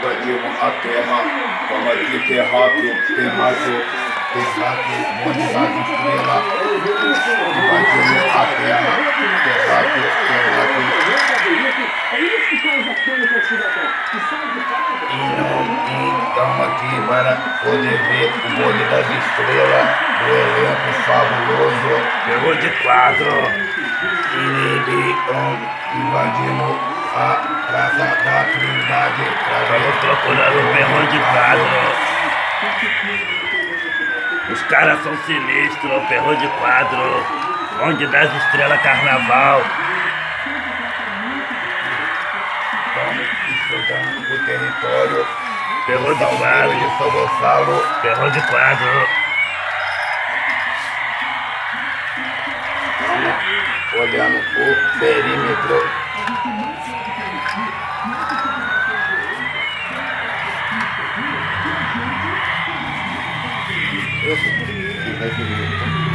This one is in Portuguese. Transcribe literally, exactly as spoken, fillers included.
invadimos a terra. Vamos aqui, terráqueo, terráqueo, terráqueo, bonde das estrelas. Invadimos a terra, terráqueo, terráqueo. E não, estamos aqui para poder ver o bonde das estrelas do elenco fabuloso. Pegou de quatro. E invadimos a Praça da Trindade. Estamos procurando o perrão de quadro. Os caras são sinistros, o perrão de quadro. Onde das estrelas carnaval. Estamos estudando o território. Perrão de Salgueiro quadro. de São Gonçalo. Perrão de quadro. Olhando o perímetro. Eu,